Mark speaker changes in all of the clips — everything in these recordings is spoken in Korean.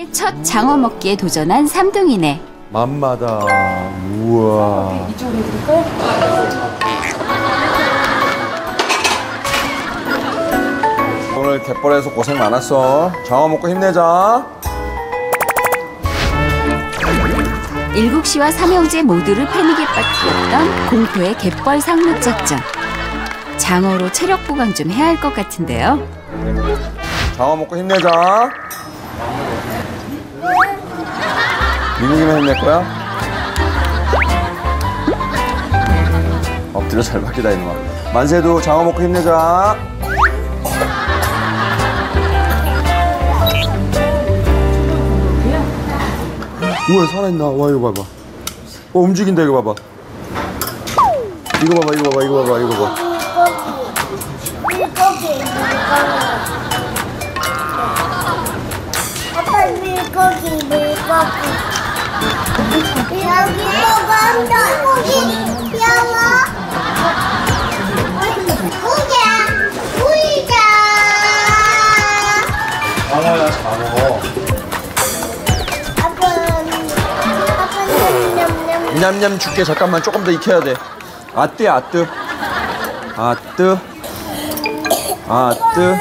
Speaker 1: 첫 장어 먹기에 도전한 삼둥이네.
Speaker 2: 맘마다. 우와.
Speaker 3: 이쪽으로 볼까요?
Speaker 2: 오늘 갯벌에서 고생 많았어. 장어 먹고 힘내자.
Speaker 1: 일국씨와 삼형제 모두를 패닉에 빠뜨렸던 공포의 갯벌 상륙 작전. 장어로 체력 보강 좀 해야 할 것 같은데요.
Speaker 2: 장어 먹고 힘내자. 민국이만 힘낼 거야? 엎드려 잘 박히다 이놈아. 만세도 장어 먹고 힘내자. 우와 살아있나? 와 이거 봐봐. 움직인다 이거 봐봐. 이거 봐봐 이거 봐봐 이거 봐봐 이거 봐봐.
Speaker 4: 아빠 물고기 여기 뭐가 물고기 영어 고기야 보이자.
Speaker 2: 장어야 장어.
Speaker 4: 아빠
Speaker 2: 냠냠 줄게. 잠깐만 조금 더 익혀야 돼. 아뜨 아뜨 아뜨 아뜨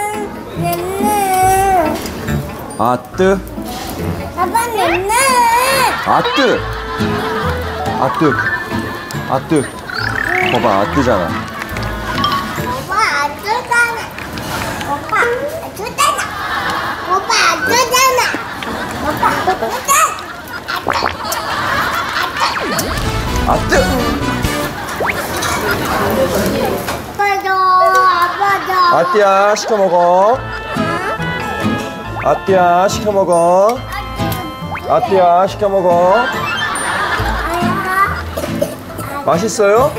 Speaker 2: 아뜨
Speaker 4: 아빠 냄새.
Speaker 2: 아뜨 아뜨 아뜨. 봐봐 아뜨잖아.
Speaker 4: 오빠 안 주잖아. 오빠 안 주잖아. 오빠 안 주잖아. 오빠 안 주잖아.
Speaker 2: 아뜨.
Speaker 4: 아빠 줘. 아빠 줘.
Speaker 2: 아뜨야 시켜 먹어. 아뜨야 시켜 먹어. 아뜨야 시켜 먹어. 맛있어요?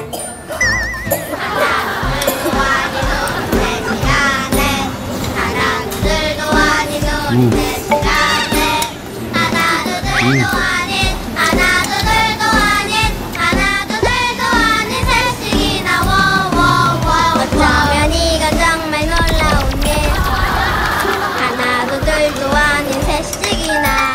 Speaker 4: 어쩌면 이건 정말 놀라운 일. 하나도 둘도 아닌 셋씩이나.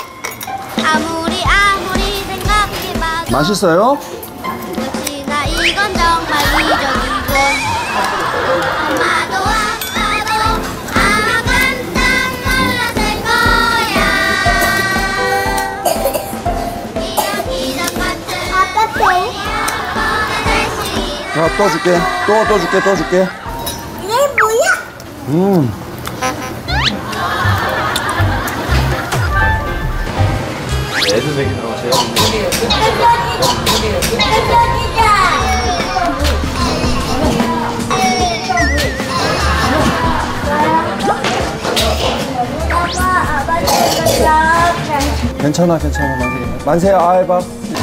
Speaker 4: 아무리 생각해봐도
Speaker 2: 맛있어요?
Speaker 4: 역시나 이건 정말 이적이군. 엄마도 아빠도 아마 깜짝 놀랐을 거야. 이런 기적 같은 아빠 또
Speaker 2: 또 줄게. 또 줄게. 또 줄게.
Speaker 4: 이게 뭐야?
Speaker 2: 애들 먹이 들어가세요. 괜찮아 만세야 아 해봐.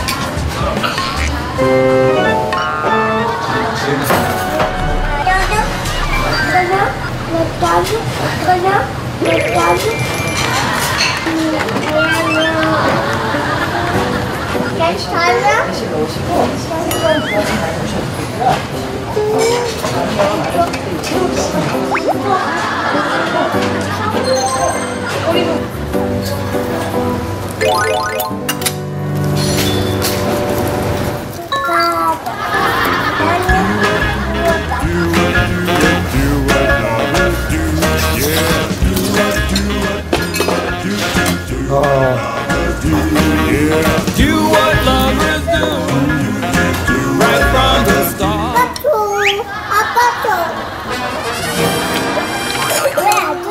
Speaker 5: Do what lovers do, right from the start.
Speaker 4: 아빠 왜안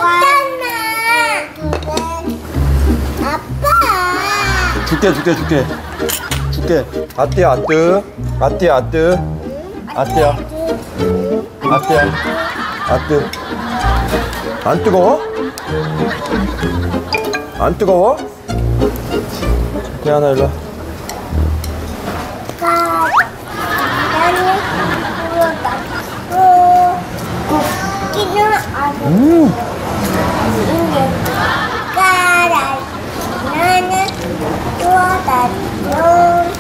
Speaker 4: 줬잖아. 아빠
Speaker 2: 줄게. 아뜨야 아뜨. 아뜨야 아뜨. 아뜨야 아뜨. 안 뜨거워? 안 뜨거워? 태연아 일로 와.
Speaker 4: 나는 좋아다니요.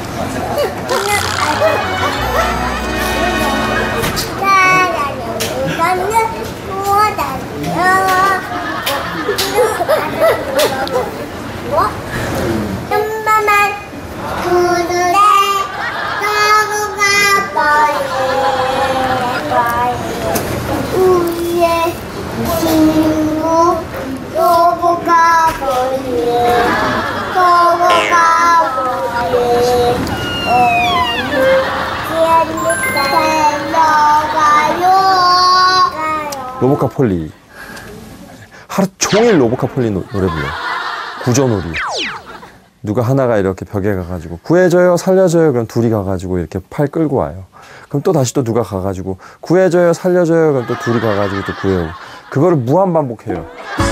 Speaker 2: 로보카 폴리. 하루 종일 로보카 폴리 노래 불러. 구조놀이. 누가 하나가 이렇게 벽에 가가지고 구해줘요 살려줘요 그럼 둘이 가가지고 이렇게 팔 끌고 와요. 그럼 또 다시 또 누가 가가지고 구해줘요 살려줘요 그럼 또 둘이 가가지고 또 구해오고. 그거를 무한 반복해요.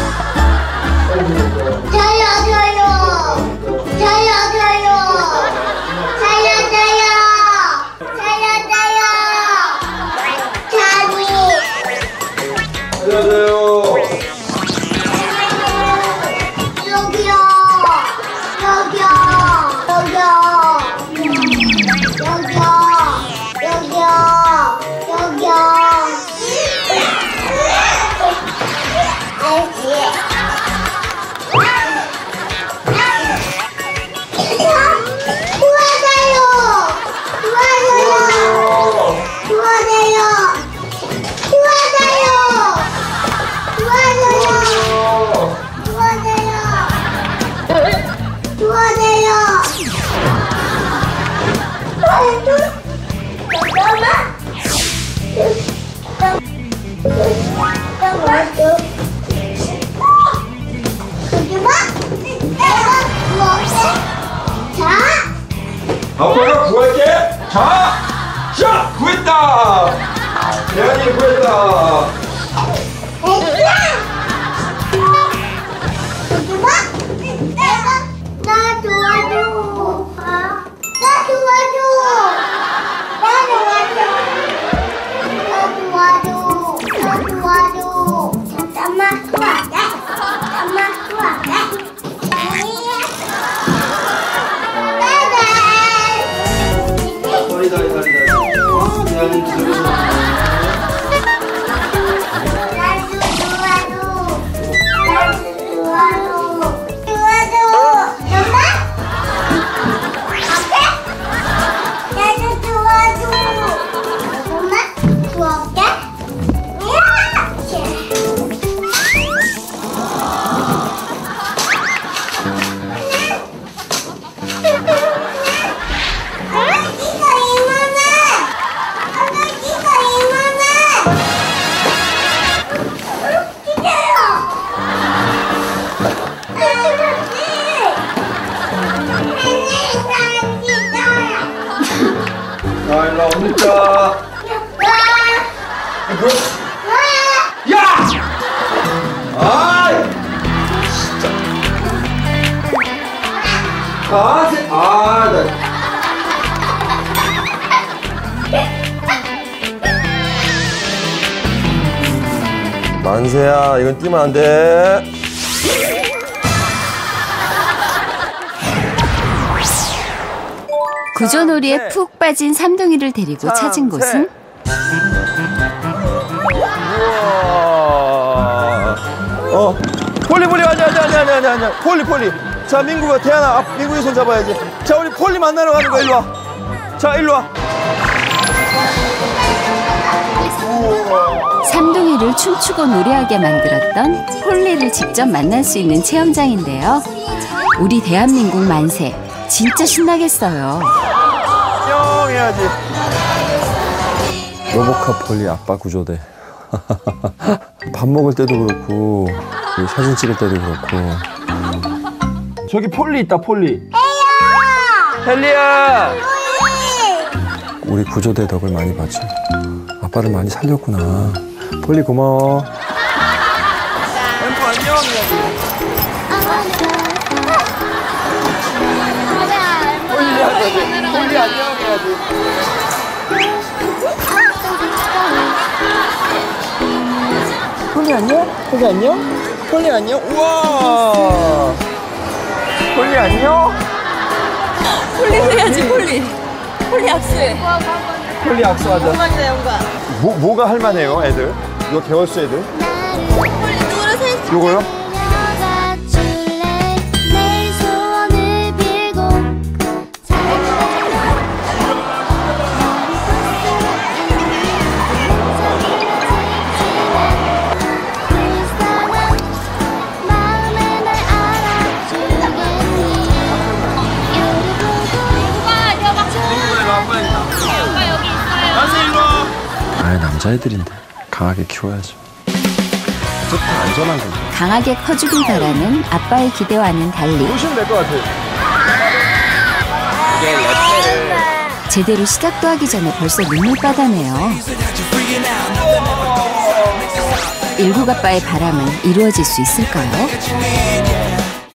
Speaker 2: 아빠가 구할게. 자, 구했다. 대한이 구했다.
Speaker 4: 나 도와줘. 잠깐만 도와줘.
Speaker 2: 자, 일로 와, 언니 자. 야! 아이! 진짜. 만세야, 이건 뛰면 안 돼.
Speaker 1: 구조놀이에 푹 빠진 삼둥이를 데리고 찾은 곳은
Speaker 2: 우와. 폴리 아니야. 폴리. 자, 민구가 태연아, 민구이 손 잡아야지. 자, 우리 폴리 만나러 가는 거야. 일로 와. 자, 일로 와.
Speaker 1: 삼둥이를 춤추고 노래하게 만들었던 폴리를 직접 만날 수 있는 체험장인데요. 우리 대한민국 만세 진짜 신나겠어요.
Speaker 2: 뿅 해야지. 로보카 폴리 아빠 구조대. 밥 먹을 때도 그렇고 사진 찍을 때도 그렇고. 저기 폴리 있다. 폴리. 헬리야. 우리 구조대 덕을 많이 봤지. 아빠를 많이 살렸구나. 폴리 고마워. 엠프 안녕. 폴리 안녕 해야지. 폴리 안녕? 폴리 안녕? 우와! 폴리 안녕?
Speaker 3: 폴리 해야지, 폴리. 폴리 악수해.
Speaker 2: 폴리 악수하자.
Speaker 3: 영광이다, 영광.
Speaker 2: 뭐가 할만해요, 애들? 이거 개월수 애들?
Speaker 3: 폴리 누구를 셋
Speaker 2: 요거요? 만세 아, 남자애들인데 강하게 키워야죠. 어쨌든 안전한 거죠.
Speaker 1: 강하게 커주길 바라는 아빠의 기대와는 달리
Speaker 2: 보시면 될 것 같아요.
Speaker 6: 이게 랩페를
Speaker 1: 제대로 시작도 하기 전에 벌써 눈물바다네요. 일국아빠의 바람은 이루어질 수 있을까요?